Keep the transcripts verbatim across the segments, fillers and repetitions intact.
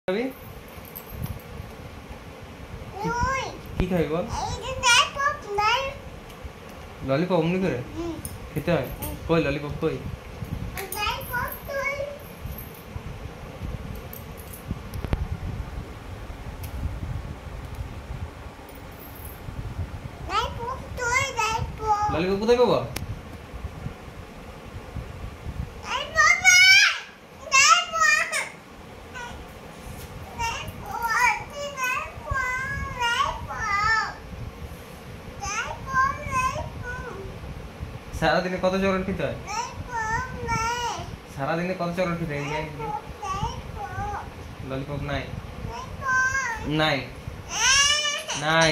খাবি কি খাবি বল ললিপপ অমনি করে খেতে হয় কই ললিপপ কই ললিপপ কোথায় পাবো সারাদিনে কত চকলেট খেতে হয় সারাদিনে কত চকলেট খেতে হয় ললিপপ নাই নাই নাই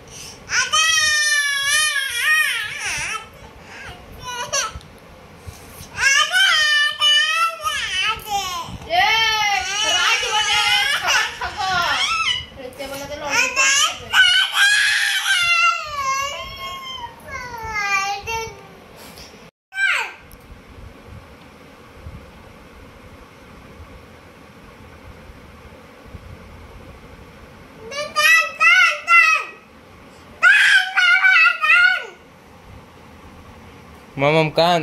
Mamam kan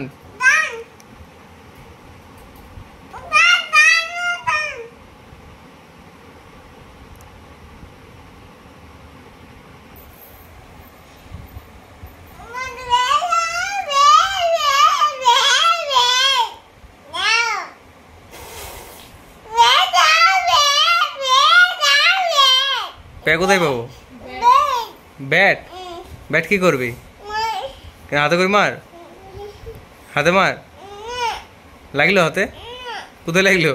पे কোথায় পাবো ব্যাট ব্যাট কি করবি কেন হাতে করে মার হাতে মার লাগলো হাতে কোথায় লাগলো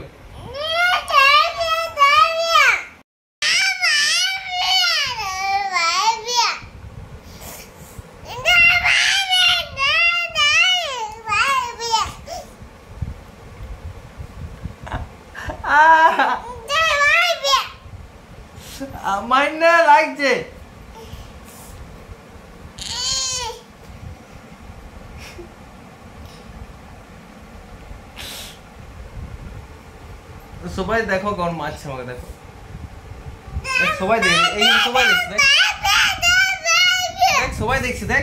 আমার না লাগছে সবাই দেখো কোন মারছে আমাকে দেখো সবাই দেখ এই সবাই দেখছে দেখ দেখ সবাই দেখছে দেখ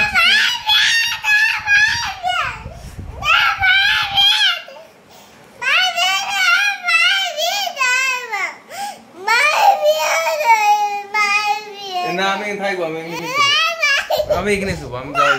না আমি থাকবো আমি এখানে আমি এখানে শুবো আমি যাবো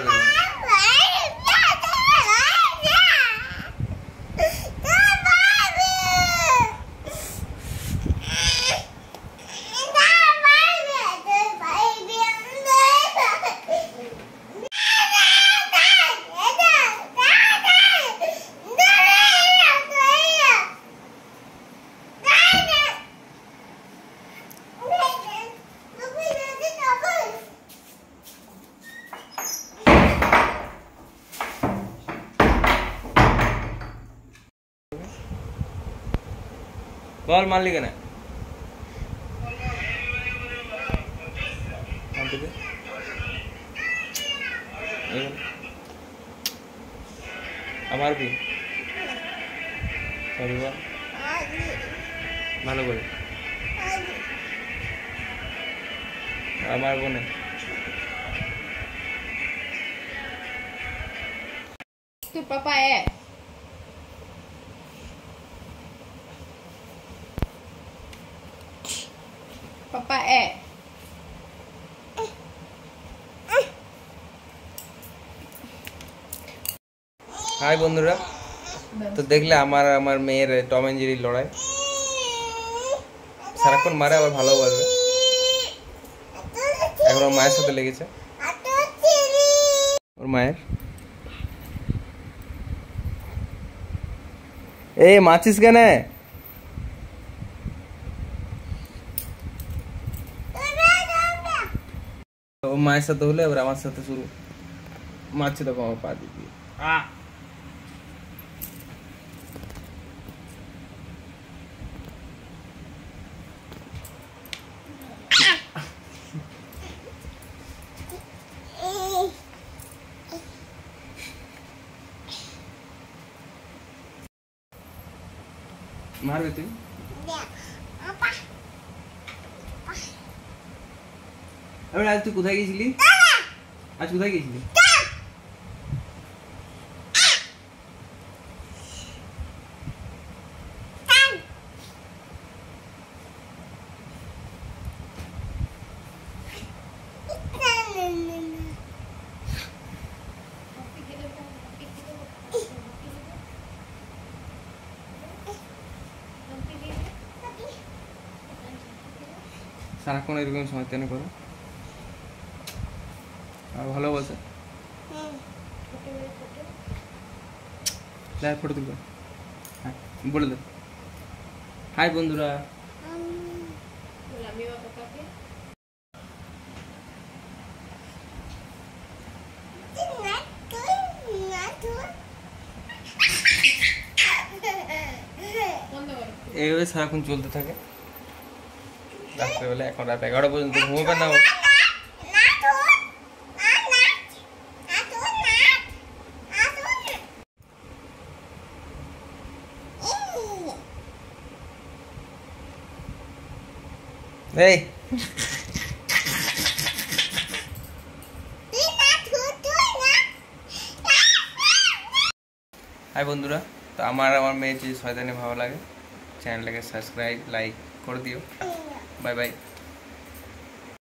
বল মারলি কেন আমার কি সরি বল ভালো করে আমার বোনে tu papa é Papa é হাই বন্ধুরা তো দেখলে আমার আমার মেয়ের টম এন্ড জেরি লড়াই সারাক্ষণ মারে আবার ভালো বলবে এখন ওর মায়ের সাথে লেগেছে ওর মায়ের এই মাছিস কেন ও মায়ের সাথে হলে এবার আমার সাথে শুরু মারছে তো আমার পা দিয়ে আ मार बेटी আরে আজ তুই কোথায় গেছিলি? আজ কোথায় গেছিলি? সারাক্ষণ এরকম সময় তেনে করো আর ভালোবাসে দেখ ফটো তুলবে হ্যাঁ বলে দে হাই বন্ধুরা এইভাবে সারাক্ষণ চলতে থাকে রাত্রেবেলা এখন রাত এগারোটা পর্যন্ত ঘুমোবে না এই হাই বন্ধুরা তো আমার আমার মেয়ে যে শয়তানি ভালো লাগে চ্যানেলটাকে সাবস্ক্রাইব লাইক করে দিও বাই বাই